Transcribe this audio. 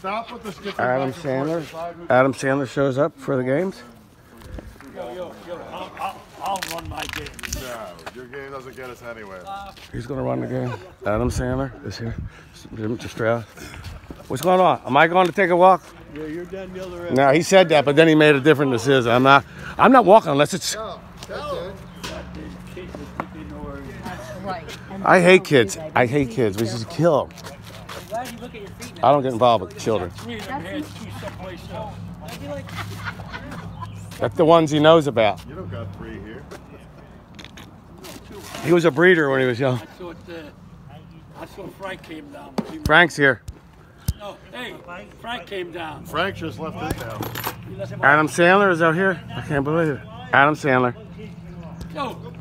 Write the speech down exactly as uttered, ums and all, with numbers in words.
Stop with the skipping. Adam Sandler. Adam Sandler shows up for the games. Yo, yo, yo, I'll, I'll, I'll run my game. No, your game doesn't get us anywhere. He's going to run the game. Adam Sandler is here. Just Strauss. What's going on? Am I going to take a walk? Yeah, you're down the other end. No, he said that, but then he made a different decision. I'm not. I'm not walking unless it's. No, that's it. I hate kids. I hate kids. We just kill them. I don't get involved with children. That's the ones he knows about. You don't got three here. He was a breeder when he was young. I saw, it, uh, I saw Frank came down. Frank's here. No, hey, Frank came down. Frank just left his house. Adam Sandler is out here. I can't believe it. Adam Sandler. Yo,